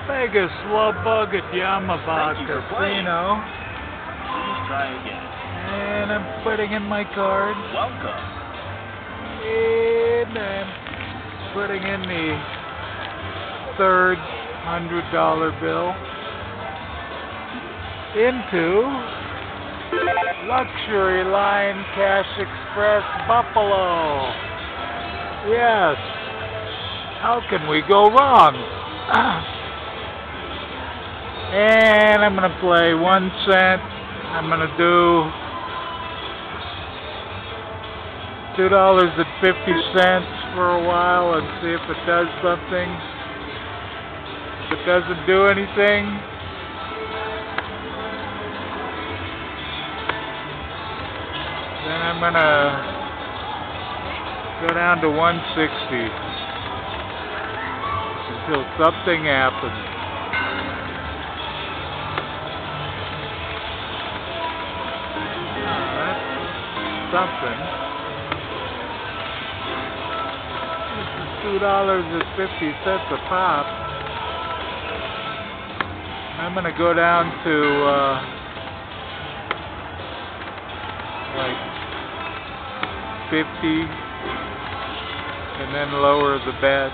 VegasLoveBug at Yamaba Casino. Please try again. And I'm putting in my card. Welcome. And I'm putting in the third $100 bill into Luxury Line Cash Express Buffalo. Yes. How can we go wrong? And I'm going to play 1 cent. I'm going to do $2.50 for a while and see if it does something. If it doesn't do anything, then I'm going to go down to 160 until something happens. Something. This is $2.50 a pop. I'm gonna go down to like 50 and then lower the bet.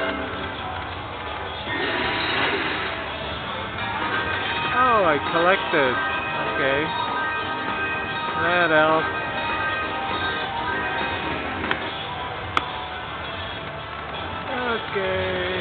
Oh, I collected. Okay. That helps. Okay.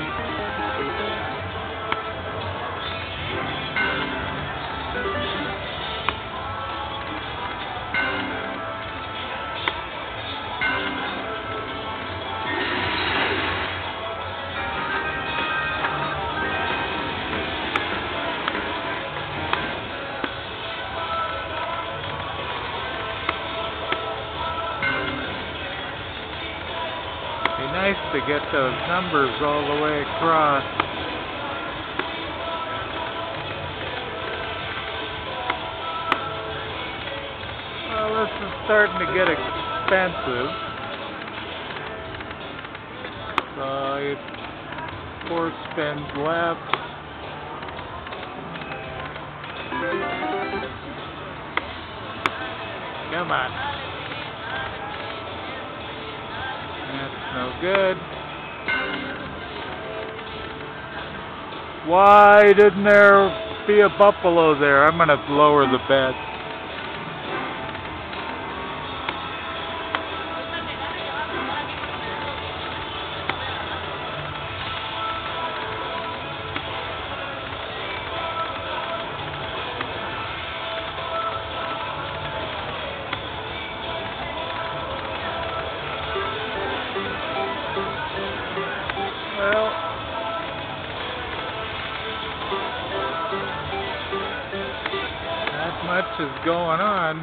Be nice to get those numbers all the way across. Well, this is starting to get expensive. So it's 4 spins left. Come on. That's no good. Why didn't there be a buffalo there? I'm going to lower the bet. Well, not much is going on.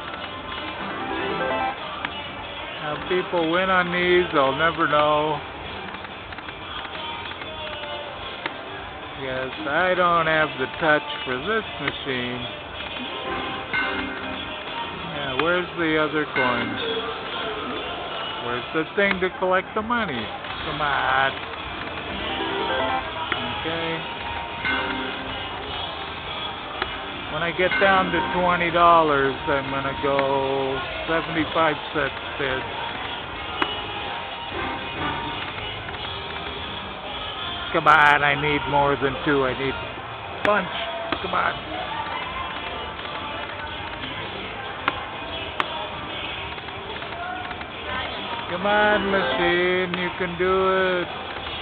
How people win on these, I'll never know. Yes, I don't have the touch for this machine. Yeah, where's the other coins? Where's the thing to collect the money? Come on. Okay. When I get down to $20, I'm going to go 75-cent bids. Come on, I need more than 2. I need a bunch. Come on. Come on, machine, you can do it.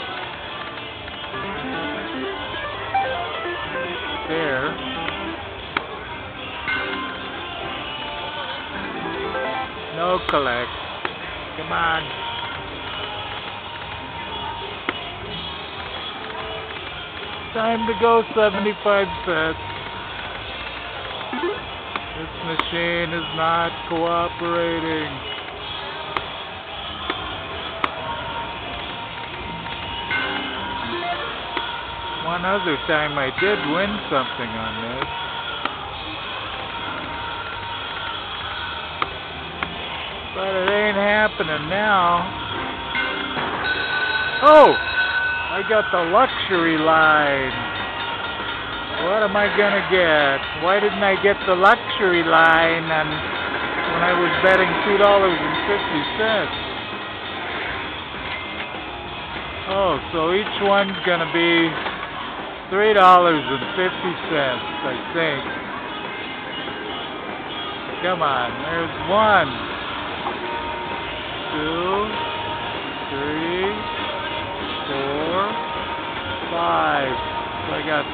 There. No collect. Come on. Time to go 75 cents. This machine is not cooperating. One other time I did win something on this. But it ain't happening now. Oh! I got the luxury line. What am I gonna get? Why didn't I get the luxury line when I was betting $2.50? Oh, so each one's gonna be $3.50, I think. Come on, there's 1, 2, 3, 4, 5. So I got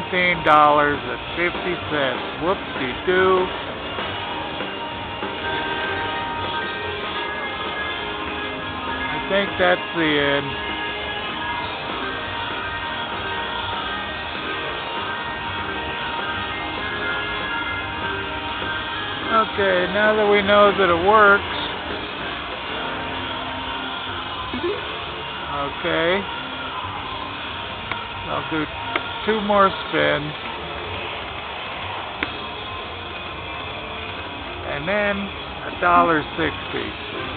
$17.50. Whoopsie-doo. I think that's the end. Okay, now that we know that it works. Okay. I'll do 2 more spins. And then $1.60.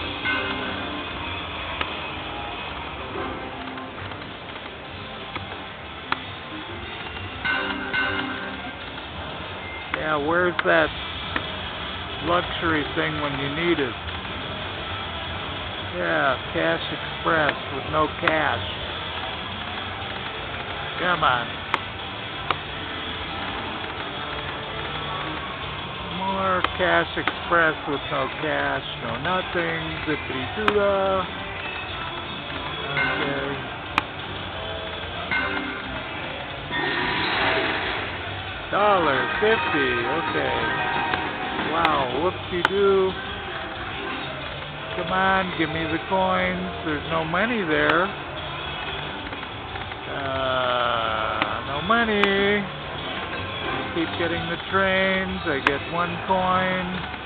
Yeah, where's that luxury thing when you need it? Yeah, Cash Express with no cash. Come on. More Cash Express with no cash, no nothing. Zippity-doo-dah. Okay. $1.50. Okay. Wow, whoopsie-doo. Come on, give me the coins. There's no money there. No money. I keep getting the trains. I get 1 coin.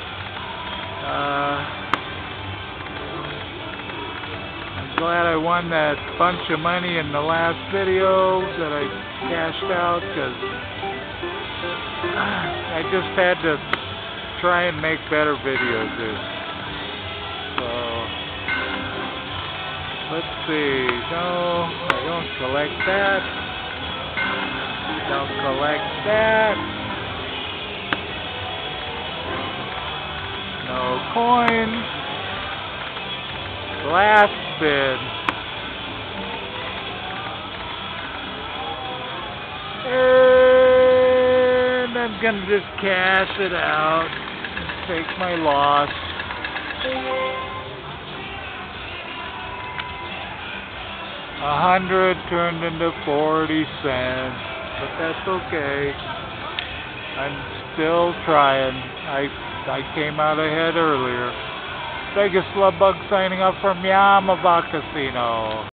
I'm glad I won that bunch of money in the last video that I cashed out, because I just had to try and make better videos. So, let's see. No, I don't collect that. Don't collect that. No coins. Last spin. And I'm gonna just cash it out. Take my loss. $100 turned into 40 cents, but that's okay. I'm still trying. I came out ahead earlier. VegasLoveBug signing off from Yamava Casino.